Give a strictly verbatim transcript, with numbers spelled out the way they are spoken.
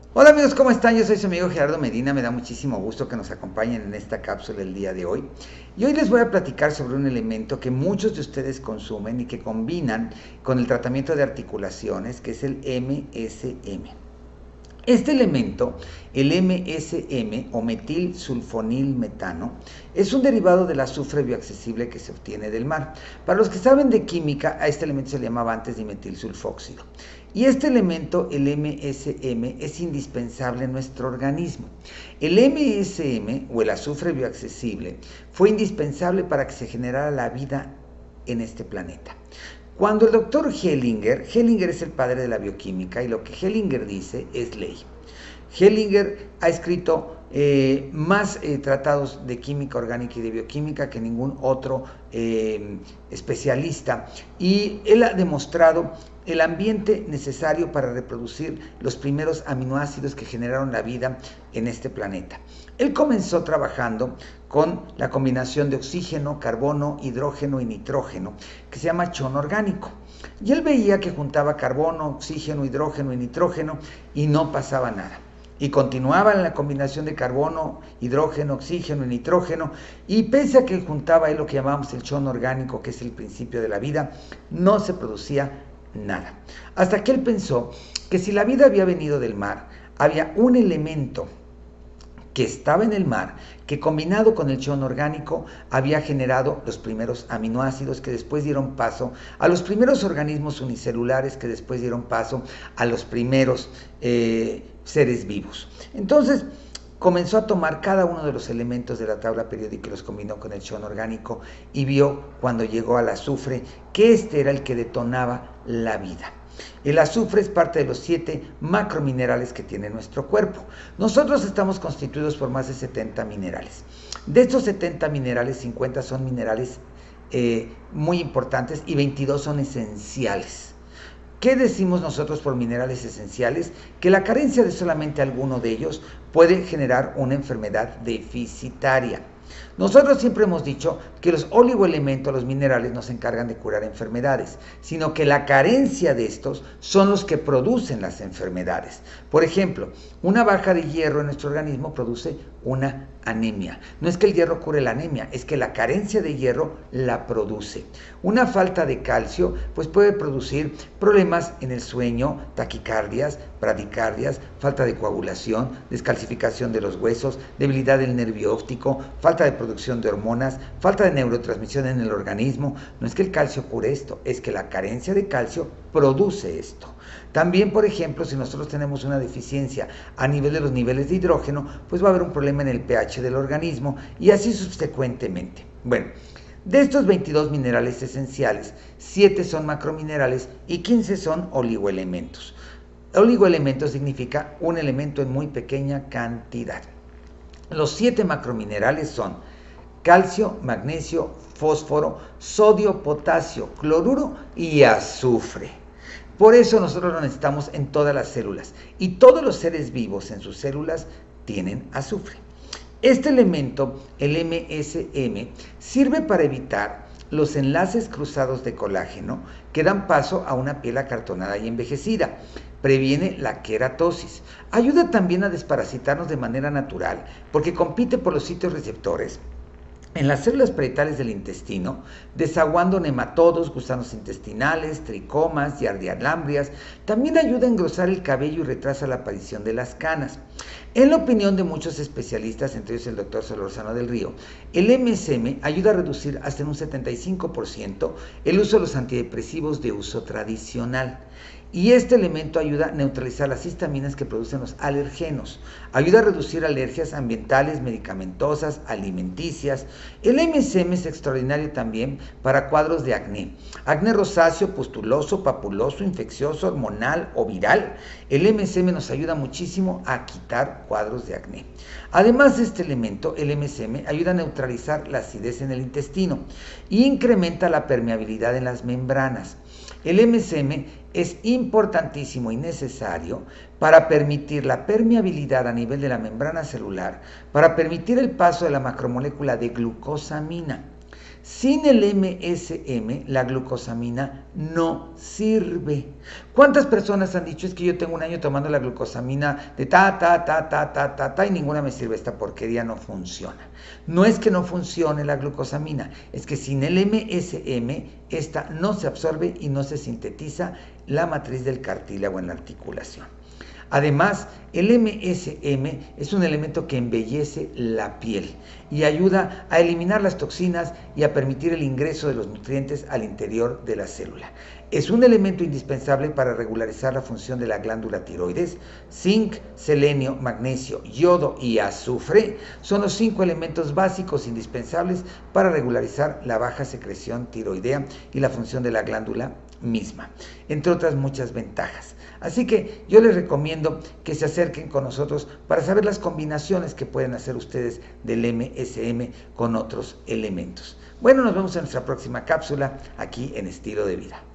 Hola amigos, ¿cómo están? Yo soy su amigo Gerardo Medina, me da muchísimo gusto que nos acompañen en esta cápsula el día de hoy. Y hoy les voy a platicar sobre un elemento que muchos de ustedes consumen y que combinan con el tratamiento de articulaciones, que es el M S M. Este elemento, el M S M o metilsulfonilmetano, es un derivado del azufre bioaccesible que se obtiene del mar. Para los que saben de química, a este elemento se le llamaba antes dimetilsulfóxido. Y este elemento, el M S M, es indispensable en nuestro organismo. El M S M o el azufre bioaccesible fue indispensable para que se generara la vida en este planeta. Cuando el doctor Hellinger, Hellinger es el padre de la bioquímica y lo que Hellinger dice es ley. Hellinger ha escrito eh, más eh, tratados de química orgánica y de bioquímica que ningún otro eh, especialista, y él ha demostrado el ambiente necesario para reproducir los primeros aminoácidos que generaron la vida en este planeta. Él comenzó trabajando con la combinación de oxígeno, carbono, hidrógeno y nitrógeno, que se llama chon orgánico. Y él veía que juntaba carbono, oxígeno, hidrógeno y nitrógeno y no pasaba nada. Y continuaba en la combinación de carbono, hidrógeno, oxígeno y nitrógeno, y pese a que juntaba él lo que llamamos el chon orgánico, que es el principio de la vida, no se producía nada. Hasta que él pensó que si la vida había venido del mar, había un elemento que estaba en el mar, que combinado con el chon orgánico había generado los primeros aminoácidos que después dieron paso a los primeros organismos unicelulares que después dieron paso a los primeros eh, seres vivos. Entonces comenzó a tomar cada uno de los elementos de la tabla periódica y los combinó con el chon orgánico y vio cuando llegó al azufre que este era el que detonaba la vida. El azufre es parte de los siete macrominerales que tiene nuestro cuerpo. Nosotros estamos constituidos por más de setenta minerales. De estos setenta minerales, cincuenta son minerales eh, muy importantes y veintidós son esenciales. ¿Qué decimos nosotros por minerales esenciales? Que la carencia de solamente alguno de ellos puede generar una enfermedad deficitaria. Nosotros siempre hemos dicho que los oligoelementos, los minerales, no se encargan de curar enfermedades, sino que la carencia de estos son los que producen las enfermedades. Por ejemplo, una baja de hierro en nuestro organismo produce una anemia. No es que el hierro cure la anemia, es que la carencia de hierro la produce. Una falta de calcio pues puede producir problemas en el sueño, taquicardias, bradicardias, falta de coagulación, descalcificación de los huesos, debilidad del nervio óptico, falta de producción de hormonas, falta de neurotransmisión en el organismo. No es que el calcio cure esto, es que la carencia de calcio produce esto. También, por ejemplo, si nosotros tenemos una deficiencia a nivel de los niveles de hidrógeno, pues va a haber un problema en el pH del organismo y así subsecuentemente. Bueno, de estos veintidós minerales esenciales, siete son macrominerales y quince son oligoelementos. Oligoelemento significa un elemento en muy pequeña cantidad. Los siete macrominerales son calcio, magnesio, fósforo, sodio, potasio, cloruro y azufre. Por eso nosotros lo necesitamos en todas las células y todos los seres vivos en sus células tienen azufre. Este elemento, el M S M, sirve para evitar los enlaces cruzados de colágeno que dan paso a una piel acartonada y envejecida. Previene la queratosis. Ayuda también a desparasitarnos de manera natural porque compite por los sitios receptores en las células parietales del intestino, desaguando nematodos, gusanos intestinales, tricomas, yardialambrias. También ayuda a engrosar el cabello y retrasa la aparición de las canas. En la opinión de muchos especialistas, entre ellos el doctor Solorzano del Río, el M S M ayuda a reducir hasta en un setenta y cinco por ciento el uso de los antidepresivos de uso tradicional. Y este elemento ayuda a neutralizar las histaminas que producen los alergenos. Ayuda a reducir alergias ambientales, medicamentosas, alimenticias. El M S M es extraordinario también para cuadros de acné. Acné rosáceo, pustuloso, papuloso, infeccioso, hormonal o viral. El M S M nos ayuda muchísimo a quitar cuadros de acné. Además de este elemento, el M S M ayuda a neutralizar la acidez en el intestino y incrementa la permeabilidad en las membranas. El M S M es importantísimo y necesario para permitir la permeabilidad a nivel de la membrana celular, para permitir el paso de la macromolécula de glucosamina. Sin el M S M, la glucosamina no sirve. ¿Cuántas personas han dicho, es que yo tengo un año tomando la glucosamina de ta, ta, ta, ta, ta, ta, ta, y ninguna me sirve, esta porquería no funciona? No es que no funcione la glucosamina, es que sin el M S M, esta no se absorbe y no se sintetiza la matriz del cartílago en la articulación. Además, el M S M es un elemento que embellece la piel y ayuda a eliminar las toxinas y a permitir el ingreso de los nutrientes al interior de la célula. Es un elemento indispensable para regularizar la función de la glándula tiroides. Zinc, selenio, magnesio, yodo y azufre son los cinco elementos básicos indispensables para regularizar la baja secreción tiroidea y la función de la glándula misma, entre otras muchas ventajas. Así que yo les recomiendo que se acerquen con nosotros para saber las combinaciones que pueden hacer ustedes del M S M con otros elementos. Bueno, nos vemos en nuestra próxima cápsula aquí en Estilo de Vida.